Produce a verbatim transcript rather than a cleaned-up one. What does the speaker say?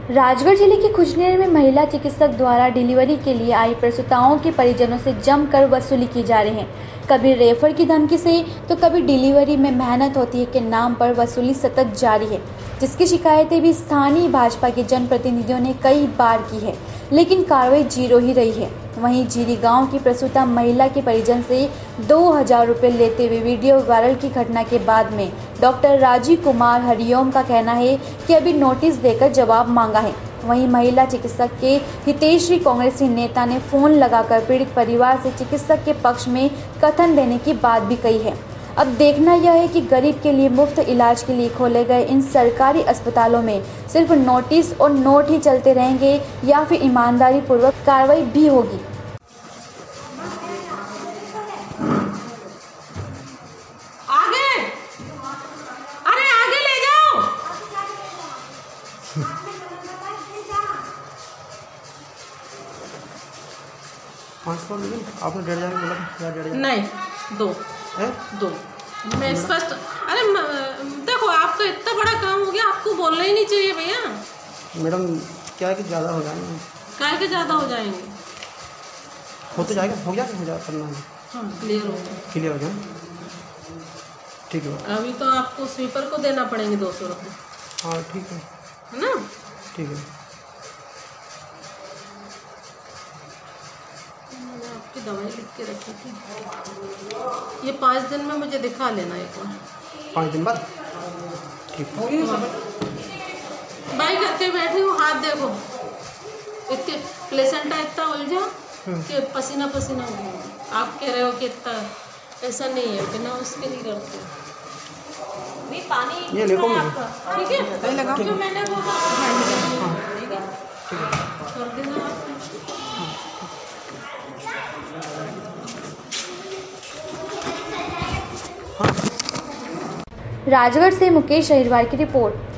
राजगढ़ जिले के खुजनेर में महिला चिकित्सक द्वारा डिलीवरी के लिए आई प्रसूताओं के परिजनों से जमकर वसूली की जा रही है। कभी रेफर की धमकी से तो कभी डिलीवरी में मेहनत होती है के नाम पर वसूली सतत जारी है, जिसकी शिकायतें भी स्थानीय भाजपा के जनप्रतिनिधियों ने कई बार की है, लेकिन कार्रवाई जीरो ही रही है। वहीं जीरी गांव की प्रसूता महिला के परिजन से दो हजार रुपये लेते हुए वीडियो वायरल की घटना के बाद में डॉक्टर राजीव कुमार हरिओम का कहना है कि अभी नोटिस देकर जवाब मांगा है। वहीं महिला चिकित्सक के हितेश्री कांग्रेसी नेता ने फोन लगाकर पीड़ित परिवार से चिकित्सक के पक्ष में कथन देने की बात भी कही है। अब देखना यह है कि गरीब के लिए मुफ्त इलाज के लिए खोले गए इन सरकारी अस्पतालों में सिर्फ नोटिस और नोट ही चलते रहेंगे या फिर ईमानदारी पूर्वक कार्रवाई भी होगी। आगे, अरे आगे ले जाओ। पाँच सौ लेकिन आपने डेढ़ हजार बोला था, डेढ़ हजार नहीं दो है? दो मैं स्पष्ट। अरे देखो आपका इतना बड़ा काम हो गया, आपको बोलना ही नहीं चाहिए भैया। मैडम क्या है कि ज़्यादा हो जाएंगे, काय के ज़्यादा हो जाएंगे, हो तो जाएगा, हो जाएगा, हो जाएगा करना है। हाँ क्लियर हो गया, क्लियर हो गया, ठीक है। अभी तो आपको स्वीपर को देना पड़ेंगे दो सौ रुपये। हाँ ठीक है, है ना, ठीक है। मैंने आपकी दवाई लिख के रखी थी, ये पाँच दिन में मुझे दिखा लेना एक बार। पाँच दिन बाद ठीक है। बाई करके बैठी हूँ, हाथ देखो इतने प्लेसेंटा इतना उलझा कि पसीना पसीना हो गया। आप कह रहे हो कि इतना, ऐसा नहीं है, बिना उसके नहीं करते। भी पानी ये देखो आपका ठीक है, सही लगा क्यों मैंने वो ठीक है कर देना आप। राजगढ़ से मुकेश अहिरवार की रिपोर्ट।